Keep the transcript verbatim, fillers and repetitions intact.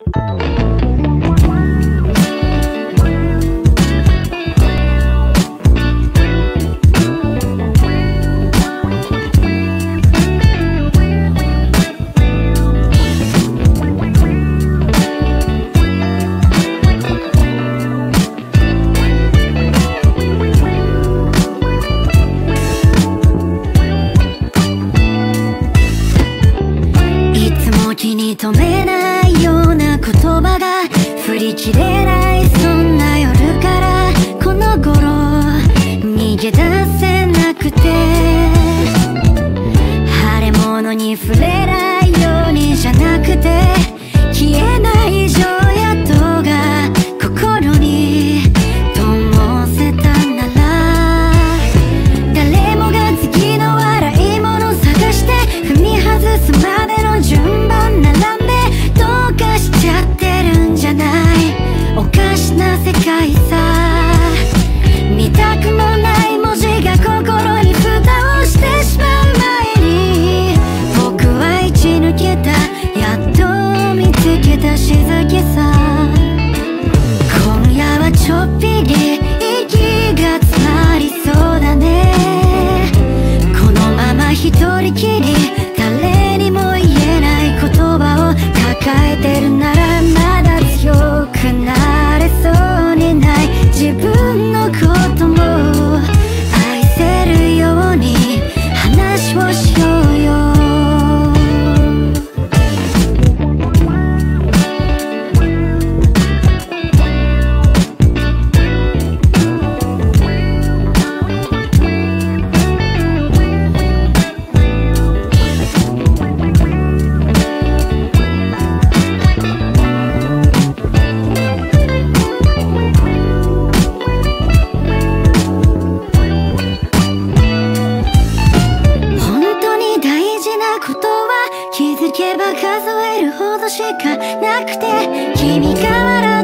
気に留めないような言葉が振り切れないそんな夜からこの頃逃げ出せなくて腫れ物に触れないようにじゃなくて消えない情やとが心に灯せたなら誰もが次の笑い物探して踏み外すまでの順番並んでどうかしちゃってるんじゃないおかしな世界さ見たくもない文字が心に蓋をしてしまう前に僕は生き抜けたやっと見つけた静けさ今夜はちょっぴり息が詰まりそうだねこのまま一人きり誰にも言えない言葉を抱えてるならまだ強くなれそうにない自分のことも愛せるように話をしようよ気づけば数えるほどしかなくて君が笑